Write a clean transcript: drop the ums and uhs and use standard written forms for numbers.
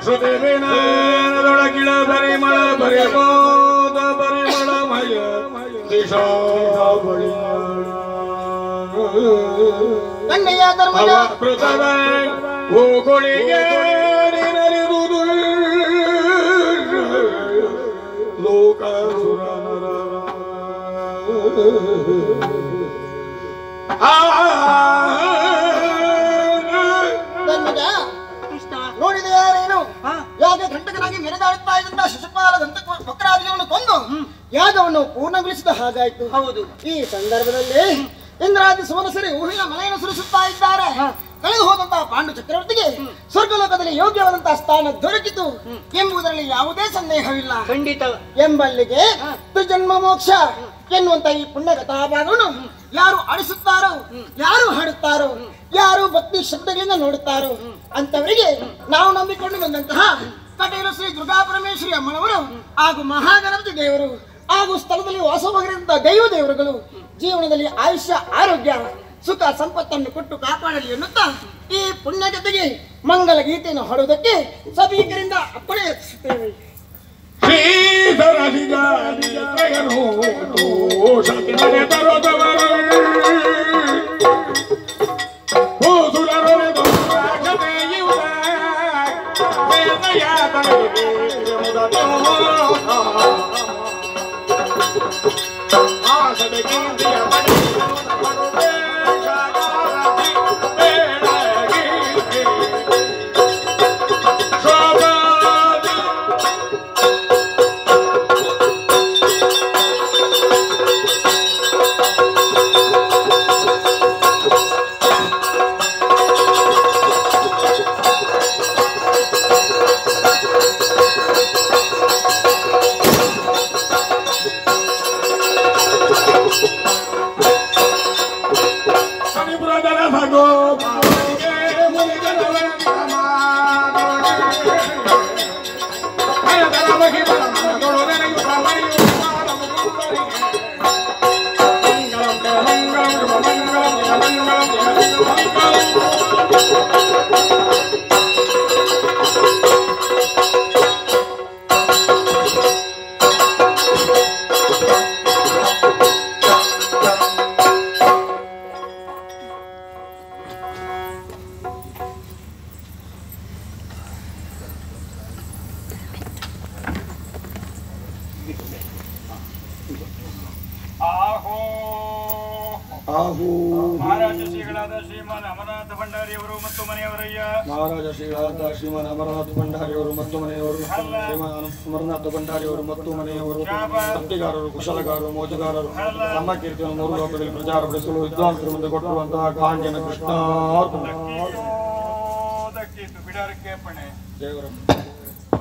ಶ್ರುತಿ ವಿನಯದೊಳಗಿಳ ಪರಿಮಳ ಪರಿಬೋಧ ಪರಿಮಳಮಯ ದಿಶಾ ಬಳಿಯ ಕೃತವೇ ಹೂಗಳಿಗೆ ನಿನರಿರುವುದು ಲೋಕಸುರ ನೋಡಿದೆಯಾರೇನು ಯಾಗ ಘಂಟಕನಾಗಿ ಮೆರೆದಾಡುತ್ತಾ ಇದ್ದ ಶಿಶುಪಾಲ ವಕ್ರಾದಿಗಳನ್ನು ಕೊಂದು ಯಾಗವನ್ನು ಪೂರ್ಣಗೊಳಿಸಿದ ಹಾಗಾಯ್ತು. ಹೌದು, ಈ ಸಂದರ್ಭದಲ್ಲಿ ಇಂದ್ರಾದಿ ಸುಮನಸರಿ ಊಹಿನ ಮನೆಯನ್ನು ಸುರಿಸುತ್ತಾ ಇದ್ದಾರೆ. ಕಳೆದು ಹೋದಂತಹ ಪಾಂಡು ಚಕ್ರವರ್ತಿಗೆ ಸ್ವರ್ಗಲೋಕದಲ್ಲಿ ಯೋಗ್ಯವಾದಂತಹ ಸ್ಥಾನ ದೊರಕಿತು ಎಂಬುದರಲ್ಲಿ ಯಾವುದೇ ಸಂದೇಹವಿಲ್ಲ. ಖಂಡಿತ ಎಂಬಲ್ಲಿಗೆ ಜನ್ಮ ಮೋಕ್ಷ ಎನ್ನುವಂತ ಈ ಪುಣ್ಯ ಕಥಾಭಾಗವನ್ನು ಯಾರು ಆಡಿಸುತ್ತಾರೋ, ಯಾರು ಹಾಡುತ್ತಾರೋ, ಯಾರು ಭಕ್ತಿ ಶಬ್ದಗಳಿಂದ ನೋಡುತ್ತಾರೋ ಅಂತವರಿಗೆ ನಾವು ನಂಬಿಕೊಂಡು ಬಂದಂತಹ ಕಟೀಲು ಶ್ರೀ ದುರ್ಗಾ ಪರಮೇಶ್ವರಿ ಅಮ್ಮನವರು ಹಾಗೂ ಮಹಾಗಣಪತಿ ದೇವರು ಹಾಗೂ ಸ್ಥಳದಲ್ಲಿ ವಾಸವಾಗಿರುವಂತಹ ದೈವ ದೇವರುಗಳು ಜೀವನದಲ್ಲಿ ಆಯುಷ್ಯ ಆರೋಗ್ಯ ಸುಖ ಸಂಪತ್ತನ್ನು ಕೊಟ್ಟು ಕಾಪಾಡಲಿ ಎನ್ನುತ್ತಾ ಈ ಪುಣ್ಯ ಜೊತೆಗೆ ಮಂಗಲ ಗೀತೆಯನ್ನು ಹಾಡುವುದಕ್ಕೆ ಸಭಿಕರಿಂದ ಅಪ್ಪಣೆ ಯತ್ನಿಸುತ್ತೇವೆ. ಮಹಾರಾಜ ಶ್ರೀಗಳಾದ ಶ್ರೀಮಾನ್ ಅಮರನಾಥ ಭಂಡಾರಿಯವರು ಮತ್ತು ಮನೆಯವರಯ್ಯ. ಮಹಾರಾಜ ಶ್ರೀಗಳಾದ ಶ್ರೀಮಾನ್ ಅಮರನಾಥ ಭಂಡಾರಿಯವರು ಮತ್ತು ಮನೆಯವರು, ಶ್ರೀಮಾನ್ ಅಮರನಾಥ ಭಂಡಾರಿಯವರು ಮತ್ತು ಮನೆಯವರು, ಭಕ್ತಿಗಾರರು, ಕುಶಲಗಾರರು, ಮೋಜಗಾರರು, ನಮ್ಮ ಕೀರ್ತಿಯನ್ನು ಮೂರು ಲೋಕದಲ್ಲಿ ಪ್ರಚಾರಪಡಿಸಲು ವಿದ್ವಾಂಸರು ಮುಂದೆ ಕೊಟ್ಟಿರುವಂತಹ ಕಾಂಜನ ಕೃಷ್ಣ ಬಿಡಾರಕ್ಕೆ ಪಣೆ ದೇವರ